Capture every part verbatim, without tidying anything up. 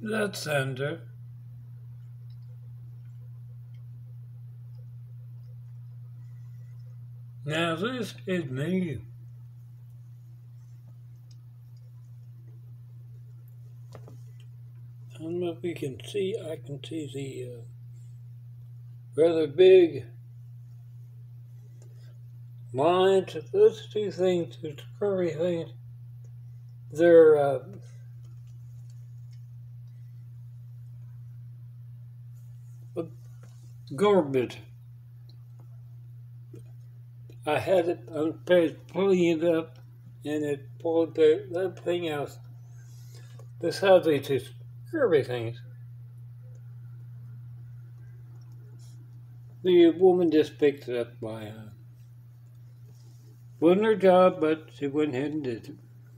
That's under. Now this is me. I don't know if you can see, I can see the uh, rather big lines. Those two things, the curvy things, they're uh, garbage. I had it on page pulling it up, and it pulled the, that thing out. This has these two curvy things. The woman just picked it up by uh, wasn't her job, but she went ahead and did it.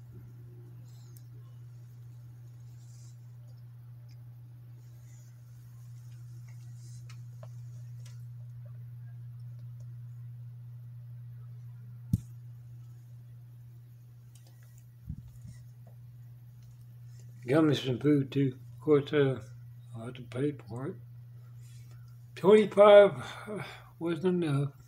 Got me some food too. Of course, uh, I had to pay for it. Twenty-five wasn't enough.